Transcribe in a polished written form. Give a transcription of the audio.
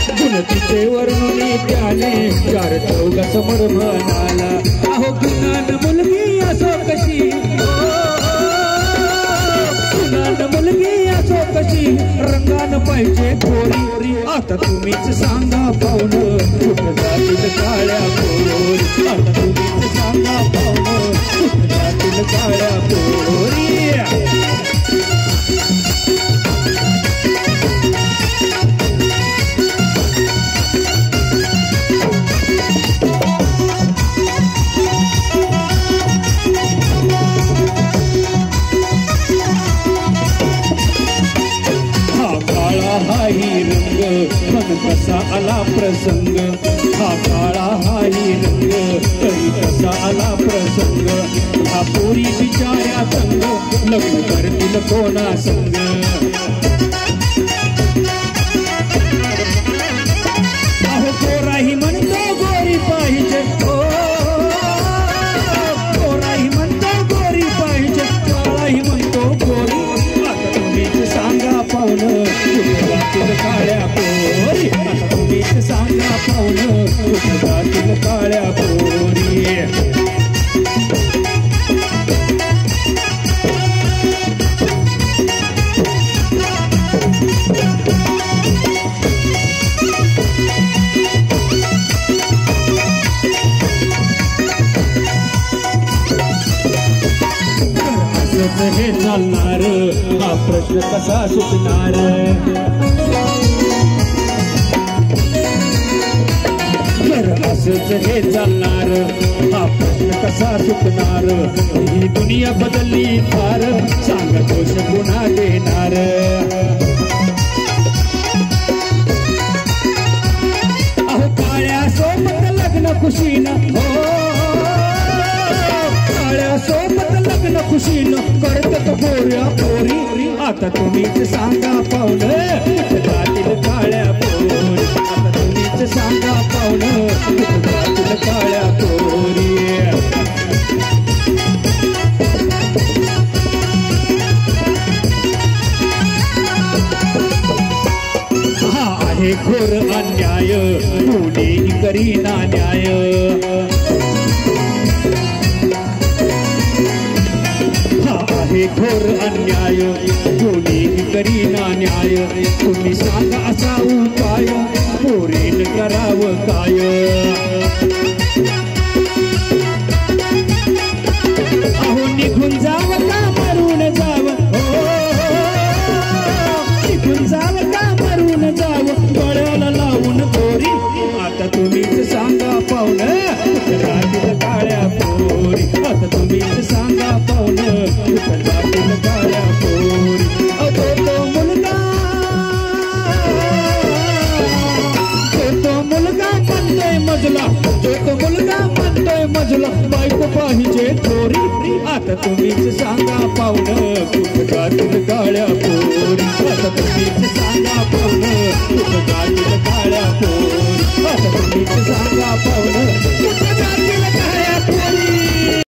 गुणतीचे वर्णने त्याने चार चौघा समोर म्हणाला अहो गुणान मुलगी असो कशी गुणान मुलगी असो कशी रंगान पाहिजे गोरी आता तुम्हीच सांगा पाहुणं कुठं जातील काळ्या पोरी आता तुम्हीच सांगा पाहुणं कुठं जातील काळ्या पोरी कसा आला प्रसंग हा काळा हाही रंग तरी कसा आला प्रसंग हा पोरी बिचाऱ्या संग लग्न करतील कोणा संग अहो पोराही म्हणतो गोरी पाहिजे पोराही म्हणतो गोरी पाहिजे काळाही म्हणतो गोरी आता तुम्हीच सांगा पाहुणं कुठं जातील काळ्या पोरी आता तुम्हीच सांगा पाहुणं कुठं जातील काळ्या पोरी हे चालणार हा प्रश्न कसा सुटणार असंच हे चालणार हा प्रश्न कसा सुटणार ही दुनिया बदलली फार सांग दोष पुन्हा देणार अहो काळ्या सोबत लग्न खुशीनं काळ्या सोबत लग्न खुशीनं करतात पोऱ्या पोरी आता तुम्हीच सांगा पाहुणं जातील काळ्या पोरी आता तुम्हीच सांगा पाहुणं जातील काळ्या पोरी हा आहे घोर अन्याय कोणी करीना न्याय हे घोर अन्याय कोणीही करीना न्याय तुम्ही सांगा असा उपाय पोरीन करावं काय अहो निघून जावं का मरून जावं निघून जावं का मरून जावं गळ्याला लावून गोरी आता तुम्हीच सांगा पाहुणं रातील काळ्या पोरी आता तुम्हीच सांगा पाहुणं जातील काळ्या पोरी तो मुलगा म्हणतोय मजला तो मुलगा म्हणतोय मजला बायको पाहिजे थोरी आता तुम्हीच सांगा पाहुणं कुठं जातील काळ्या पोरी